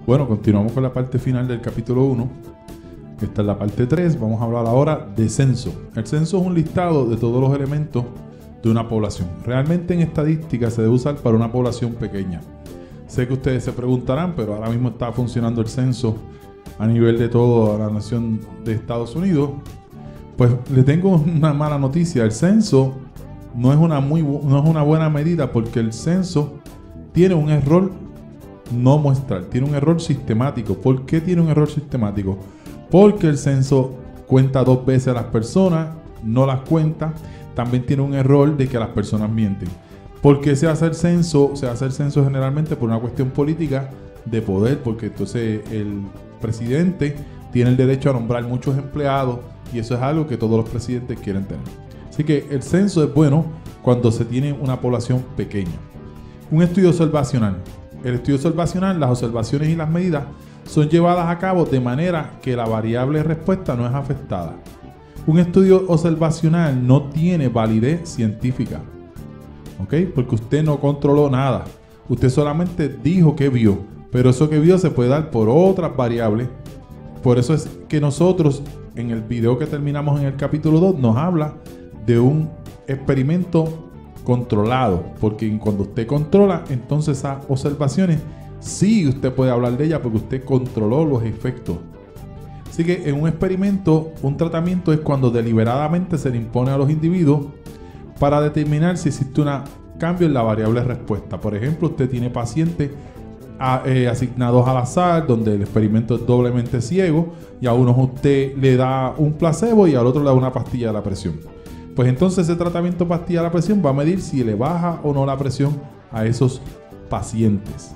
Bueno, continuamos con la parte final del capítulo 1. Esta es la parte 3. Vamos a hablar ahora de censo. El censo es un listado de todos los elementos de una población. Realmente en estadística se debe usar para una población pequeña. Sé que ustedes se preguntarán, pero ahora mismo está funcionando el censo a nivel de toda la nación de Estados Unidos. Pues le tengo una mala noticia. El censo no es una buena medida, porque el censo tiene un error no muestral, tiene un error sistemático. ¿Por qué tiene un error sistemático? Porque el censo cuenta 2 veces a las personas, no las cuenta. También tiene un error de que las personas mienten. ¿Por qué se hace el censo? Se hace el censo generalmente por una cuestión política de poder, porque entonces el presidente tiene el derecho a nombrar muchos empleados, y eso es algo que todos los presidentes quieren tener. Así que el censo es bueno cuando se tiene una población pequeña. Un estudio observacional. El estudio observacional, las observaciones y las medidas son llevadas a cabo de manera que la variable respuesta no es afectada. Un estudio observacional no tiene validez científica, ¿ok? Porque usted no controló nada. Usted solamente dijo que vio, pero eso que vio se puede dar por otras variables. Por eso es que nosotros, en el video que terminamos en el capítulo 2, nos habla de un experimento controlado, porque cuando usted controla, entonces esas observaciones sí usted puede hablar de ellas, porque usted controló los efectos. Así que en un experimento, un tratamiento es cuando deliberadamente se le impone a los individuos para determinar si existe un cambio en la variable respuesta. Por ejemplo, usted tiene pacientes asignados al azar, donde el experimento es doblemente ciego, y a unos usted le da un placebo y al otro le da una pastilla de la presión. Pues entonces ese tratamiento pastilla de la presión va a medir si le baja o no la presión a esos pacientes.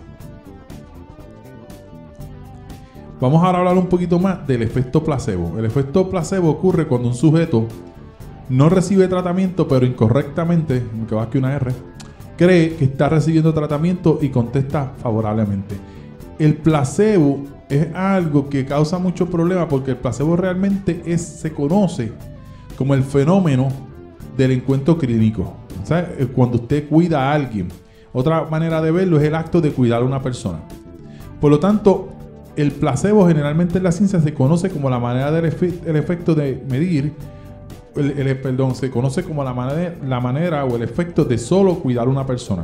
Vamos ahora a hablar un poquito más del efecto placebo. El efecto placebo ocurre cuando un sujeto no recibe tratamiento, pero incorrectamente, aunque va aquí una R, cree que está recibiendo tratamiento y contesta favorablemente. El placebo es algo que causa muchos problemas, porque el placebo realmente se conoce como el fenómeno del encuentro clínico. O sea, cuando usted cuida a alguien. Otra manera de verlo es el acto de cuidar a una persona. Por lo tanto, el placebo generalmente en la ciencia se conoce como la manera del efecto de medir, se conoce como la manera o el efecto de solo cuidar a una persona.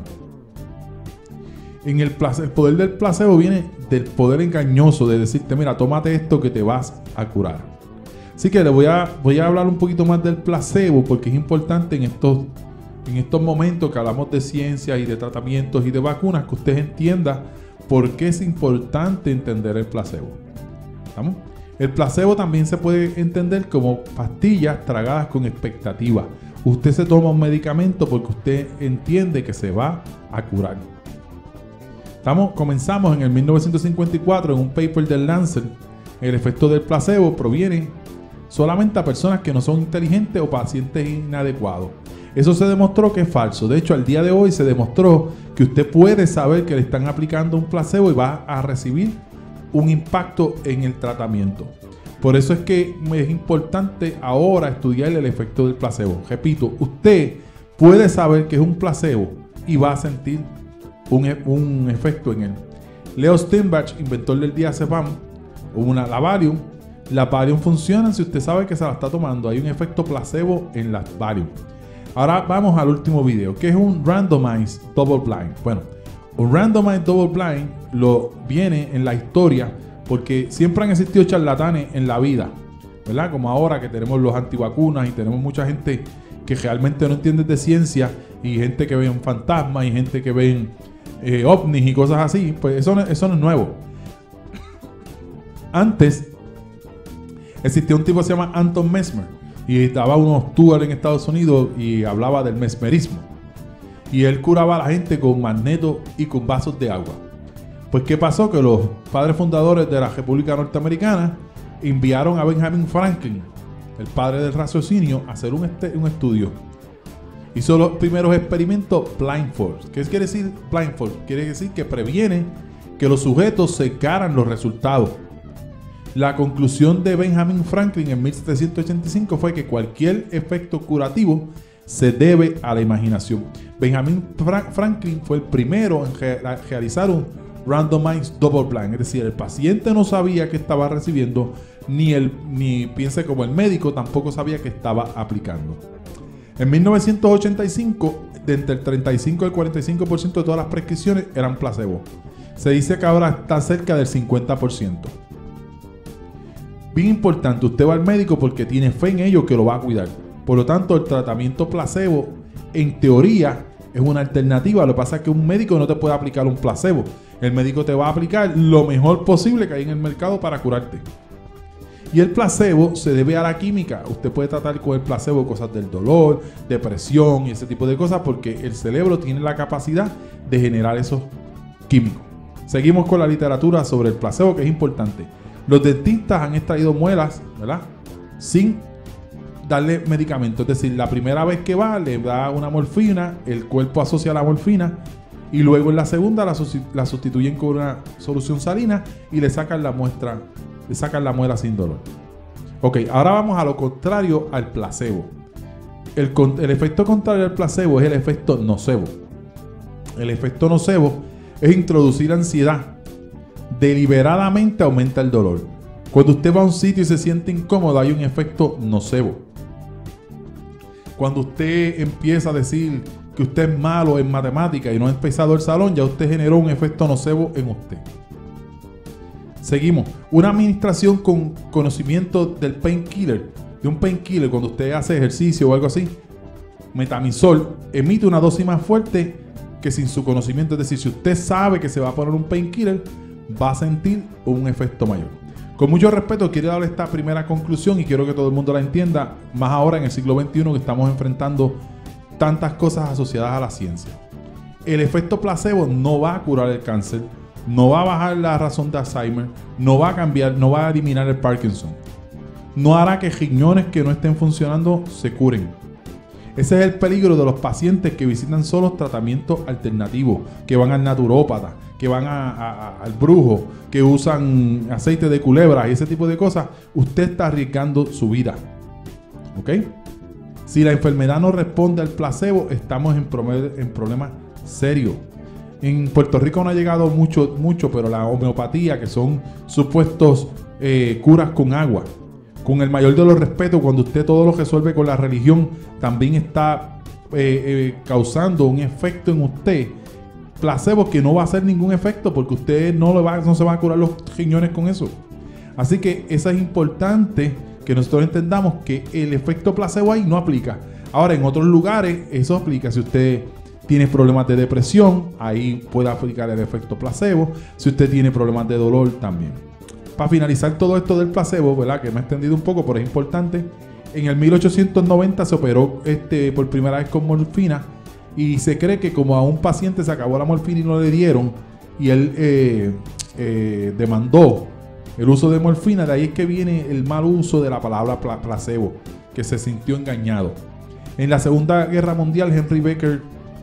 El poder del placebo viene del poder engañoso de decirte, mira, tómate esto que te vas a curar. Así que le voy a hablar un poquito más del placebo, porque es importante en estos momentos que hablamos de ciencia y de tratamientos y de vacunas, que usted entienda por qué es importante entender el placebo. ¿Estamos? El placebo también se puede entender como pastillas tragadas con expectativa. Usted se toma un medicamento porque usted entiende que se va a curar. Comenzamos en el 1954 en un paper del Lancet. El efecto del placebo proviene solamente a personas que no son inteligentes o pacientes inadecuados. Eso se demostró que es falso. De hecho, al día de hoy se demostró que usted puede saber que le están aplicando un placebo y va a recibir un impacto en el tratamiento. Por eso es que es importante ahora estudiar el efecto del placebo. Repito, usted puede saber que es un placebo y va a sentir un efecto en él. Leo Steinbach, inventor del diazepam, la Valium. Las Valium funcionan si usted sabe que se la está tomando. Hay un efecto placebo en las Valium. Ahora vamos al último video, que es un randomized double blind. Bueno, un randomized double blind viene en la historia porque siempre han existido charlatanes en la vida, ¿verdad? Como ahora que tenemos los antivacunas y tenemos mucha gente que realmente no entiende de ciencia, y gente que ve un fantasma y gente que ve ovnis y cosas así. Pues eso no es nuevo. Antes existía un tipo que se llama Anton Mesmer, y daba unos tours en Estados Unidos y hablaba del mesmerismo. Y él curaba a la gente con magneto y con vasos de agua. Pues ¿qué pasó? Que los padres fundadores de la República Norteamericana enviaron a Benjamin Franklin, el padre del raciocinio, a hacer un estudio. Hizo los primeros experimentos blindfold. ¿Qué quiere decir blindfold? Quiere decir que previene que los sujetos secaran los resultados. La conclusión de Benjamin Franklin en 1785 fue que cualquier efecto curativo se debe a la imaginación. Benjamin Franklin fue el primero en realizar randomized double blind, es decir, el paciente no sabía que estaba recibiendo, ni piense como el médico tampoco sabía que estaba aplicando. En 1985, de entre el 35 y el 45% de todas las prescripciones eran placebo. Se dice que ahora está cerca del 50%. Bien importante, usted va al médico porque tiene fe en ello que lo va a cuidar. Por lo tanto, el tratamiento placebo, en teoría, es una alternativa. Lo que pasa es que un médico no te puede aplicar un placebo. El médico te va a aplicar lo mejor posible que hay en el mercado para curarte. Y el placebo se debe a la química. Usted puede tratar con el placebo cosas del dolor, depresión y ese tipo de cosas porque el cerebro tiene la capacidad de generar esos químicos. Seguimos con la literatura sobre el placebo, que es importante. Los dentistas han extraído muelas, ¿verdad?, sin darle medicamento. Es decir, la primera vez que va, le da una morfina, el cuerpo asocia la morfina y luego en la segunda la sustituyen con una solución salina y le sacan la muestra. Le sacan la muela sin dolor. Ok, ahora vamos a lo contrario al placebo. El efecto contrario al placebo es el efecto nocebo. El efecto nocebo es introducir ansiedad. Deliberadamente aumenta el dolor. Cuando usted va a un sitio y se siente incómodo, hay un efecto nocebo. Cuando usted empieza a decir que usted es malo en matemáticas y no ha empezado el salón, ya usted generó un efecto nocebo en usted. Seguimos. Una administración con conocimiento del painkiller, de un painkiller, cuando usted hace ejercicio o algo así, metamizol, emite una dosis más fuerte que sin su conocimiento. Es decir, si usted sabe que se va a poner un painkiller, va a sentir un efecto mayor. Con mucho respeto, quiero darle esta primera conclusión y quiero que todo el mundo la entienda, más ahora en el siglo XXI que estamos enfrentando tantas cosas asociadas a la ciencia. El efecto placebo no va a curar el cáncer, no va a bajar la razón de Alzheimer, no va a cambiar, no va a eliminar el Parkinson. No hará que riñones que no estén funcionando se curen. Ese es el peligro de los pacientes que visitan solo tratamientos alternativos, que van al naturópata, que van al brujo, que usan aceite de culebra y ese tipo de cosas. Usted está arriesgando su vida. ¿Ok? Si la enfermedad no responde al placebo, estamos en problemas serios. En Puerto Rico no ha llegado mucho, pero la homeopatía, que son supuestos curas con agua, con el mayor de los respetos, cuando usted todo lo resuelve con la religión, también está causando un efecto en usted, placebo, que no va a hacer ningún efecto porque usted no se va a curar los riñones con eso. Así que eso es importante que nosotros entendamos que el efecto placebo ahí no aplica. Ahora, en otros lugares eso aplica. Si usted tiene problemas de depresión, ahí puede aplicar el efecto placebo. Si usted tiene problemas de dolor, también. Para finalizar todo esto del placebo, ¿verdad?, que me he extendido un poco, pero es importante. En el 1890 se operó por primera vez con morfina y se cree que como a un paciente se acabó la morfina y no le dieron y él demandó el uso de morfina, de ahí es que viene el mal uso de la palabra placebo, que se sintió engañado. En la Segunda Guerra Mundial, Henry Baker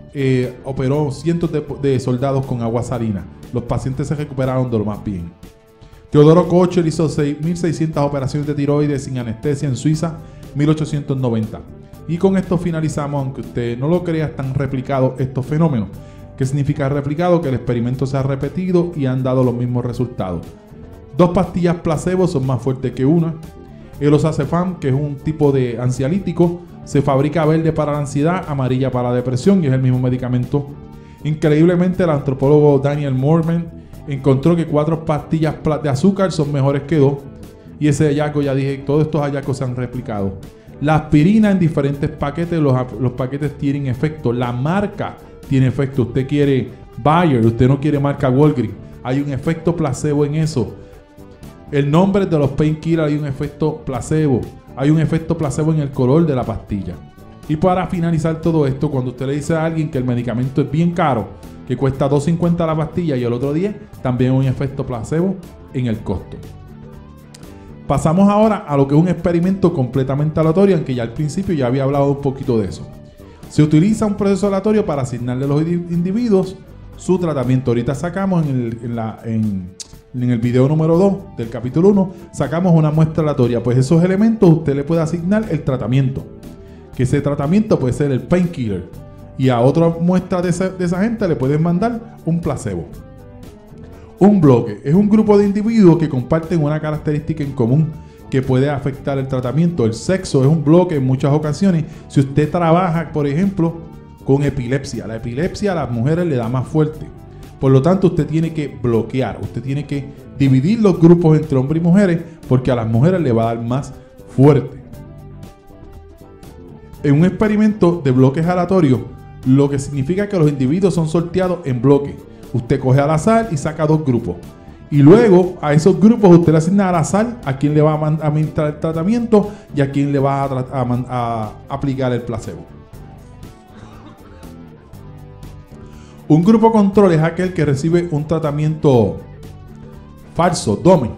operó cientos de soldados con agua salina. Los pacientes se recuperaron de lo más bien. Teodoro Kocher hizo 6.600 operaciones de tiroides sin anestesia en Suiza, 1890. Y con esto finalizamos, aunque usted no lo crea, están replicados estos fenómenos. ¿Qué significa replicado? Que el experimento se ha repetido y han dado los mismos resultados. 2 pastillas placebo son más fuertes que una. El oxazepam, que es un tipo de ansiolítico, se fabrica verde para la ansiedad, amarilla para la depresión y es el mismo medicamento. Increíblemente, el antropólogo Daniel Moorman encontró que 4 pastillas de azúcar son mejores que 2. Y ese hallazgo, ya dije, todos estos hallazgos se han replicado. La aspirina en diferentes paquetes, los paquetes tienen efecto. La marca tiene efecto. Usted quiere Bayer, usted no quiere marca Walgreens. Hay un efecto placebo en eso. El nombre de los painkillers, hay un efecto placebo. Hay un efecto placebo en el color de la pastilla. Y para finalizar todo esto, cuando usted le dice a alguien que el medicamento es bien caro, que cuesta $2.50 la pastilla y el otro $10, también hay un efecto placebo en el costo. Pasamos ahora a lo que es un experimento completamente aleatorio, aunque ya al principio ya había hablado un poquito de eso. Se utiliza un proceso aleatorio para asignarle a los individuos su tratamiento. Ahorita sacamos en el video número 2 del capítulo 1, sacamos una muestra aleatoria. Pues esos elementos usted le puede asignar el tratamiento. Que ese tratamiento puede ser el painkiller. Y a otra muestra de esa gente le pueden mandar un placebo. Un bloque es un grupo de individuos que comparten una característica en común que puede afectar el tratamiento. El sexo es un bloque en muchas ocasiones. Si usted trabaja, por ejemplo, con epilepsia, la epilepsia a las mujeres le da más fuerte. Por lo tanto, usted tiene que bloquear, usted tiene que dividir los grupos entre hombres y mujeres porque a las mujeres le va a dar más fuerte. En un experimento de bloques aleatorios, lo que significa que los individuos son sorteados en bloques. Usted coge al azar y saca 2 grupos. Y luego a esos grupos usted le asigna al azar a quién le va a administrar el tratamiento y a quién le va a aplicar el placebo. Un grupo control es aquel que recibe un tratamiento falso,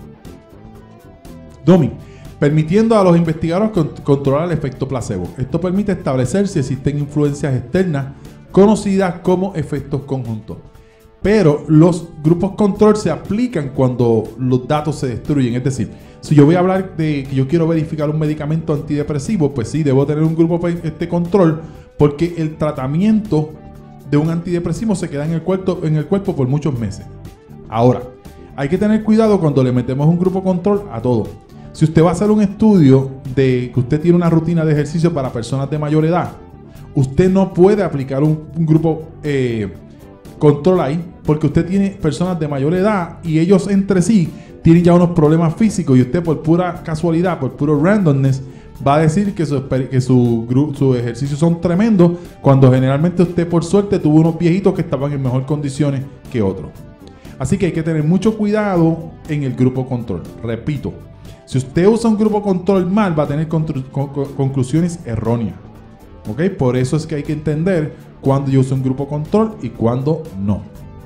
dummy, permitiendo a los investigadores controlar el efecto placebo. Esto permite establecer si existen influencias externas conocidas como efectos conjuntos. Pero los grupos control se aplican cuando los datos se destruyen. Es decir, si yo voy a hablar de que yo quiero verificar un medicamento antidepresivo, pues sí, debo tener un grupo control porque el tratamiento de un antidepresivo se queda en el cuerpo por muchos meses. Ahora, hay que tener cuidado cuando le metemos un grupo control a todo. Si usted va a hacer un estudio de que usted tiene una rutina de ejercicio para personas de mayor edad, usted no puede aplicar un grupo control ahí, porque usted tiene personas de mayor edad y ellos entre sí tienen ya unos problemas físicos y usted por pura casualidad, por puro randomness, va a decir que su ejercicios son tremendos cuando generalmente usted por suerte tuvo unos viejitos que estaban en mejor condiciones que otros. Así que hay que tener mucho cuidado en el grupo control. Repito, si usted usa un grupo control mal, va a tener conclusiones erróneas. ¿Ok? Por eso es que hay que entender cuándo yo uso un grupo control y cuándo no.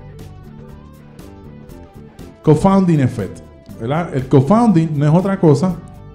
Co-founding effect, ¿verdad? El co-founding no es otra cosa.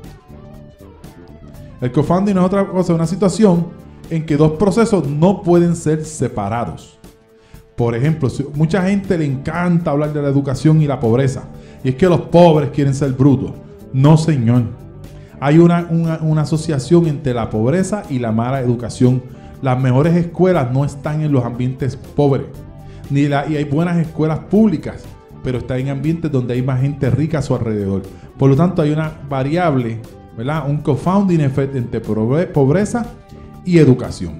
El co-founding no es otra cosa, una situación en que 2 procesos no pueden ser separados. Por ejemplo, mucha gente le encanta hablar de la educación y la pobreza. Y es que los pobres quieren ser brutos. No, señor. Hay una asociación entre la pobreza y la mala educación. Las mejores escuelas no están en los ambientes pobres. Y hay buenas escuelas públicas, pero están en ambientes donde hay más gente rica a su alrededor. Por lo tanto, hay una variable, ¿verdad? Un co-founding effect entre pobreza y educación.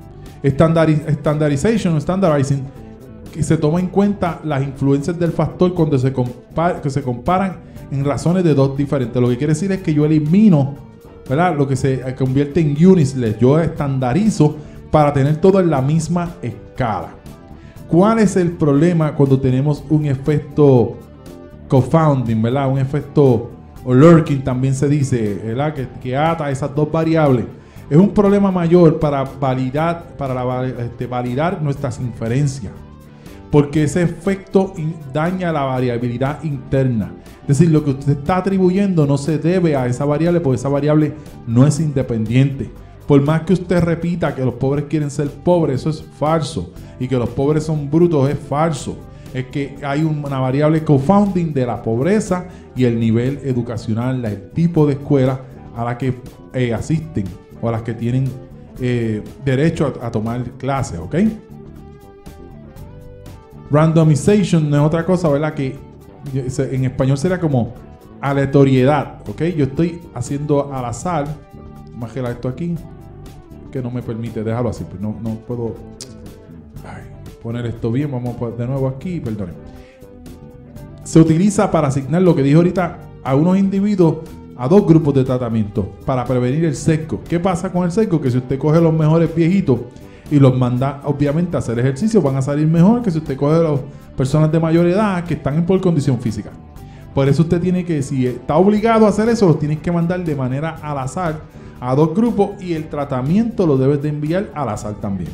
Standardizing, que se toma en cuenta las influencias del factor cuando que se comparan en razones de 2 diferentes. Lo que quiere decir es que yo elimino, ¿verdad?, lo que se convierte en unisless. Yo estandarizo para tener todo en la misma escala. ¿Cuál es el problema cuando tenemos un efecto co-founding, ¿verdad? Un efecto o lurking también se dice, ¿verdad? Que ata esas 2 variables. Es un problema mayor para validar nuestras inferencias, porque ese efecto daña la variabilidad interna. Es decir, lo que usted está atribuyendo no se debe a esa variable, porque esa variable no es independiente. Por más que usted repita que los pobres quieren ser pobres, eso es falso. Y que los pobres son brutos es falso. Es que hay una variable co-founding de la pobreza y el nivel educacional, el tipo de escuela a la que asisten o a las que tienen derecho a tomar clases, ¿ok? Randomization no es otra cosa, ¿verdad? Que en español sería como aleatoriedad, ¿ok? Yo estoy haciendo al azar. Vamos a gelar esto aquí, que no me permite dejarlo así, pues no puedo poner esto bien. Vamos de nuevo aquí, perdón. Se utiliza para asignar lo que dije ahorita a unos individuos a 2 grupos de tratamiento para prevenir el sesgo. ¿Qué pasa con el sesgo? Que si usted coge los mejores viejitos y los manda obviamente a hacer ejercicio, van a salir mejor que si usted coge a las personas de mayor edad que están en por condición física. Por eso usted tiene que, si está obligado a hacer eso, los tienes que mandar de manera al azar a 2 grupos y el tratamiento lo debes de enviar al azar también.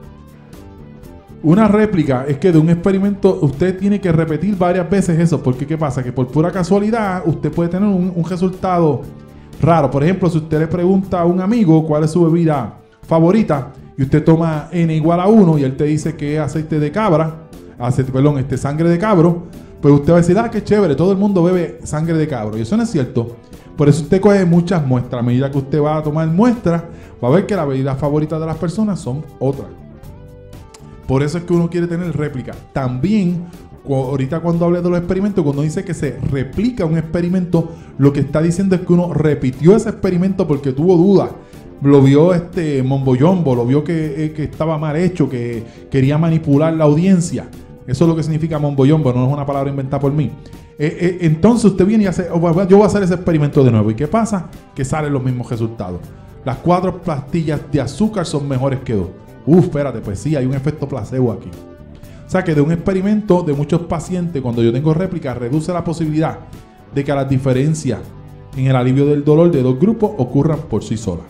Una réplica es que de un experimento usted tiene que repetir varias veces eso, porque ¿qué pasa? Que por pura casualidad usted puede tener un resultado raro. Por ejemplo, si usted le pregunta a un amigo cuál es su bebida favorita y usted toma N igual a 1 y él te dice que es aceite de cabra, sangre de cabro, pues usted va a decir, qué chévere, todo el mundo bebe sangre de cabro. Y eso no es cierto. Por eso usted coge muchas muestras. A medida que usted va a tomar muestras, va a ver que la bebida favorita de las personas son otras. Por eso es que uno quiere tener réplica. También ahorita cuando hablé de los experimentos, cuando dice que se replica un experimento, lo que está diciendo es que uno repitió ese experimento porque tuvo dudas. Lo vio Mombo Jumbo, lo vio que estaba mal hecho, que quería manipular la audiencia. Eso es lo que significa Mombo Jumbo, no es una palabra inventada por mí. Entonces usted viene y hace, yo voy a hacer ese experimento de nuevo. ¿Y qué pasa? Que salen los mismos resultados. Las 4 pastillas de azúcar son mejores que 2. Espérate, pues sí, hay un efecto placebo aquí. O sea que de un experimento de muchos pacientes, cuando yo tengo réplica, reduce la posibilidad de que las diferencias en el alivio del dolor de 2 grupos ocurran por sí solas.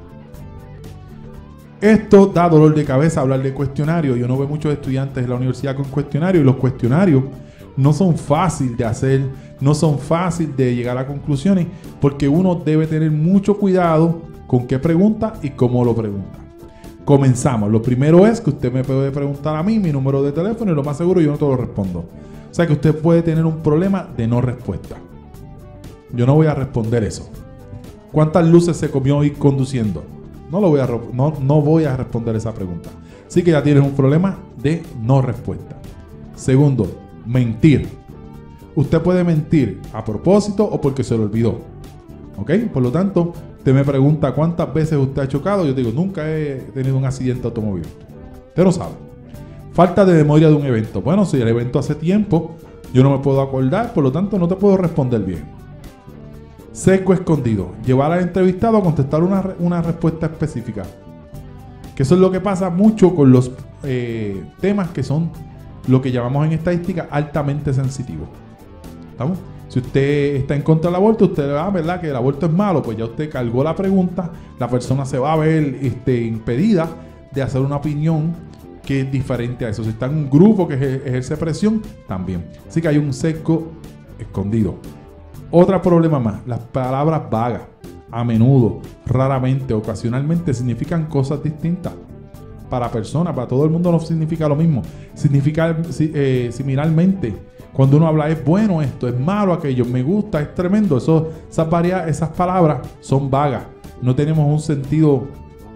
Esto da dolor de cabeza hablar de cuestionarios. Yo no veo muchos estudiantes en la universidad con cuestionarios, y los cuestionarios no son fáciles de hacer, no son fáciles de llegar a conclusiones, porque uno debe tener mucho cuidado con qué pregunta y cómo lo pregunta. Comenzamos. Lo primero es que usted me puede preguntar a mí mi número de teléfono y lo más seguro yo no te lo respondo. O sea que usted puede tener un problema de no respuesta. Yo no voy a responder eso. ¿Cuántas luces se comió hoy conduciendo? No voy a responder esa pregunta. Así que ya tienes un problema de no respuesta. Segundo, mentir. Usted puede mentir a propósito o porque se lo olvidó. ¿Ok? Por lo tanto, usted me pregunta cuántas veces usted ha chocado. Yo digo, nunca he tenido un accidente automovilístico. Usted lo sabe. Falta de memoria de un evento. Bueno, si el evento hace tiempo, yo no me puedo acordar, por lo tanto no te puedo responder bien. Sesgo escondido. Llevar al entrevistado a contestar una respuesta específica. Que eso es lo que pasa mucho con los temas que son lo que llamamos en estadística altamente sensitivos. ¿Estamos? Si usted está en contra del aborto, usted va, ¿verdad?, que el aborto es malo, pues ya usted cargó la pregunta, la persona se va a ver impedida de hacer una opinión que es diferente a eso. Si está en un grupo que ejerce presión, también. Así que hay un sesgo escondido. Otro problema más, las palabras vagas, a menudo, raramente, ocasionalmente significan cosas distintas. Para personas, para todo el mundo no significa lo mismo. Significa similarmente. Cuando uno habla es bueno esto, es malo aquello, me gusta, es tremendo. Esas palabras son vagas. No tenemos un sentido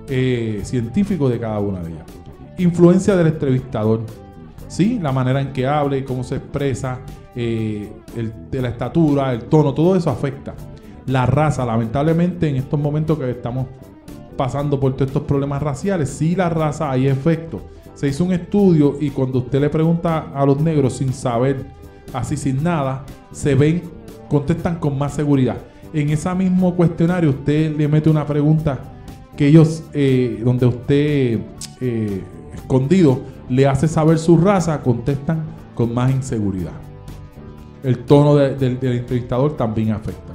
científico de cada una de ellas. Influencia del entrevistador. ¿Sí? La manera en que hable, cómo se expresa, de la estatura, el tono, todo eso afecta. La raza, lamentablemente en estos momentos que estamos pasando por todos estos problemas raciales, sí, la raza hay efecto. Se hizo un estudio y cuando usted le pregunta a los negros sin saber, así sin nada, contestan con más seguridad. En ese mismo cuestionario usted le mete una pregunta que ellos, donde usted escondido le hace saber su raza, contestan con más inseguridad. El tono del entrevistador también afecta.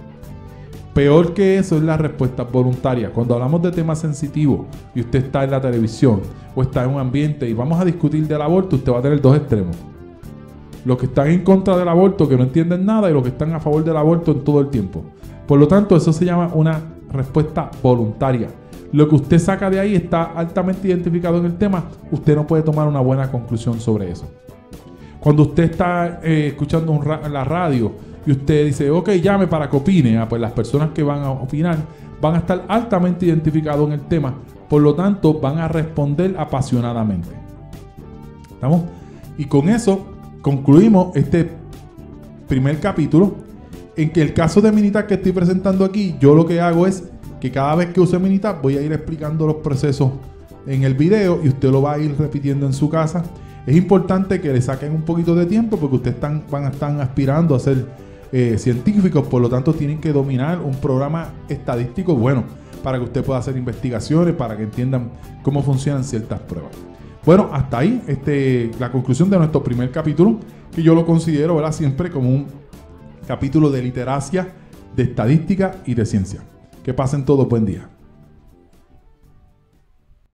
Peor que eso es la respuesta voluntaria. Cuando hablamos de temas sensitivos y usted está en la televisión o está en un ambiente y vamos a discutir del aborto, usted va a tener 2 extremos. Los que están en contra del aborto, que no entienden nada, y los que están a favor del aborto en todo el tiempo. Por lo tanto, eso se llama una respuesta voluntaria. Lo que usted saca de ahí está altamente identificado en el tema. Usted no puede tomar una buena conclusión sobre eso. Cuando usted está escuchando la radio y usted dice, ok, llame para que opine, pues las personas que van a opinar van a estar altamente identificados en el tema. Por lo tanto, van a responder apasionadamente. ¿Estamos? Y con eso concluimos este primer capítulo, en que el caso de Minitab que estoy presentando aquí, yo lo que hago es que cada vez que use Minitab voy a ir explicando los procesos en el video y usted lo va a ir repitiendo en su casa. Es importante que le saquen un poquito de tiempo porque ustedes van a estar aspirando a ser científicos, por lo tanto tienen que dominar un programa estadístico bueno para que usted pueda hacer investigaciones, para que entiendan cómo funcionan ciertas pruebas. Bueno, hasta ahí la conclusión de nuestro primer capítulo, que yo lo considero, ¿verdad?, siempre como un capítulo de literacia, de estadística y de ciencia. Que pasen todos buen día.